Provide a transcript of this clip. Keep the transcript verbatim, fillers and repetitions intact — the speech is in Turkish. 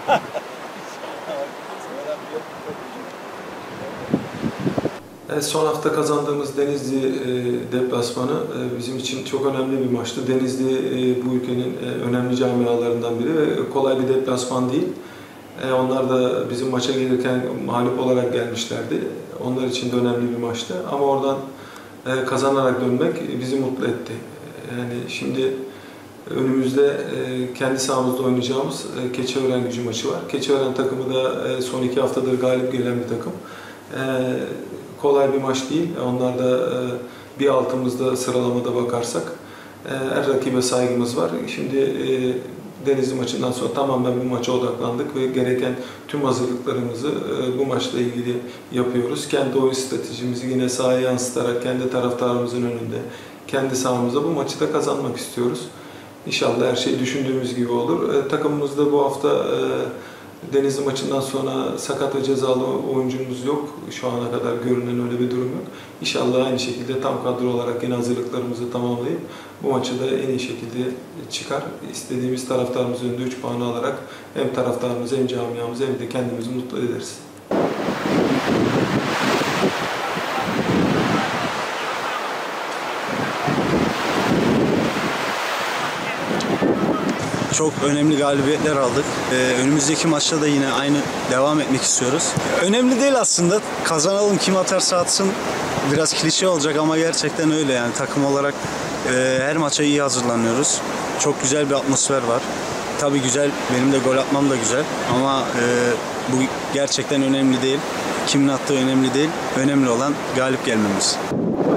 Evet, son hafta kazandığımız Denizli e, deplasmanı e, bizim için çok önemli bir maçtı. Denizli e, bu ülkenin e, önemli camialarından biri ve kolay bir deplasman değil. E, onlar da bizim maça gelirken mağlup olarak gelmişlerdi. Onlar için de önemli bir maçtı. Ama oradan e, kazanarak dönmek bizi mutlu etti. Yani şimdi önümüzde e, kendi sahamızda oynayacağımız e, Keçiören-Gücü maçı var. Keçiören takımı da e, son iki haftadır galip gelen bir takım. E, kolay bir maç değil. Onlar da e, bir altımızda sıralamada bakarsak e, her rakibe saygımız var. Şimdi e, Denizli maçından sonra tamamen bu maça odaklandık ve gereken tüm hazırlıklarımızı e, bu maçla ilgili yapıyoruz. Kendi oyun stratejimizi yine sahaya yansıtarak kendi taraftarımızın önünde, kendi sahamızda bu maçı da kazanmak istiyoruz. İnşallah her şey düşündüğümüz gibi olur. E, takımımızda bu hafta e, Denizli maçından sonra sakat ve cezalı oyuncumuz yok. Şu ana kadar görünen öyle bir durum yok. İnşallah aynı şekilde tam kadro olarak yine hazırlıklarımızı tamamlayıp bu maçı da en iyi şekilde çıkar. İstediğimiz taraftarımızın önünde üç puanı alarak hem taraftarımızı hem camiamızı hem de kendimizi mutlu ederiz. Çok önemli galibiyetler aldık. Ee, önümüzdeki maçta da yine aynı devam etmek istiyoruz. Önemli değil aslında. Kazanalım, kim atarsa atsın. Biraz klişe olacak ama gerçekten öyle yani. Takım olarak e, her maça iyi hazırlanıyoruz. Çok güzel bir atmosfer var. Tabii güzel, benim de gol atmam da güzel. Ama e, bu gerçekten önemli değil. Kimin attığı önemli değil. Önemli olan galip gelmemiz.